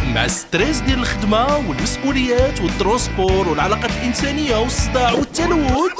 مع الستريس ديال الخدمه والمسؤوليات والترونسبور والعلاقات الانسانيه والصداع والتلوث.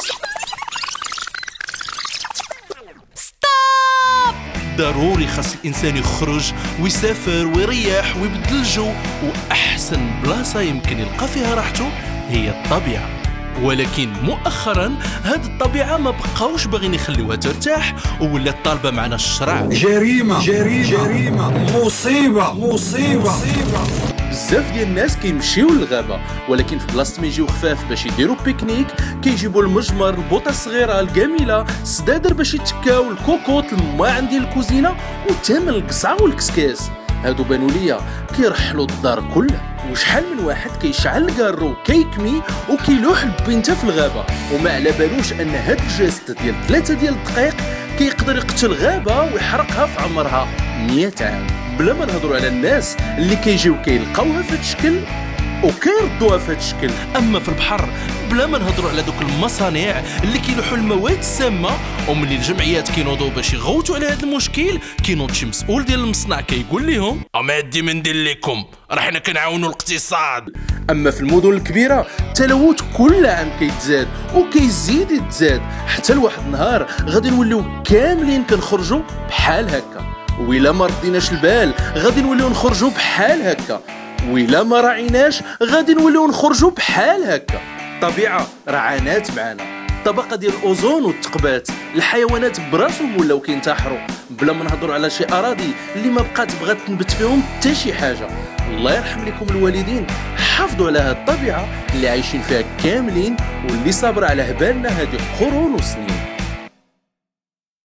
ضروري خاص الانسان يخرج ويسافر ويريح ويبدل الجو، واحسن بلاصه يمكن يلقى فيها راحته هي الطبيعه. ولكن مؤخرا هاد الطبيعه ما بقاوش باغيين يخليوها ترتاح، وولات طالبه معنا الشرع. جريمه جريمه جريمه، مصيبه مصيبه. بزاف ديال الناس كيمشيو للغابه، ولكن في بلاصه ما يجيو خفاف باش يديروا بيكنيك كيجيبوا المجمر، البوطه الصغيره الجميله، السدادر باش يتكاو، الكوكوط، الماعن ديال الكوزينه، وتامن القصعه والكسكاس. هادو بانوا ليا كيرحلوا الدار كلها. وشحال من واحد كيشعل الكارو كيكمي وكيلوح البنته في الغابه، وما على بالوش ان هاد الجيست ديال 3 ديال الدقائق كيقدر يقتل غابه ويحرقها في عمرها 100 عام. بلا ما نهضروا على الناس اللي كيجيو كيلقاوها في هاد الشكل وكيردوها في هاد الشكل. اما في البحر بلا ما نهضروا على دوك المصانع اللي كيلوحوا المواد السامه، وملي الجمعيات كينوضوا باش يغوتوا على هذا المشكل كينوض شي مسؤول ديال المصنع كيقول لهم امادي من ندير لكم، راه حنا كنعاونوا الاقتصاد. اما في المدن الكبيره التلوث كل عام كيتزاد وكيزيد يتزاد، حتى لواحد النهار غادي نوليو كاملين كنخرجوا بحال هكا. وإلا ما رديناش البال غادي نوليو نخرجوا بحال هكا، وإلا ما راعيناش غادي نوليو نخرجوا بحال هكا. الطبيعه راه عانات معنا، الطبقه ديال الاوزون والثقبات، الحيوانات براسهم ولاو كينتحروا، بلا ما نهضروا على شي اراضي اللي ما بقات بغات تنبت فيهم حتى شي حاجه. الله يرحم لكم الوالدين، حافظوا على هاد الطبيعه اللي عايشين فيها كاملين واللي صابره على هبالنا هذه قرون وسنين.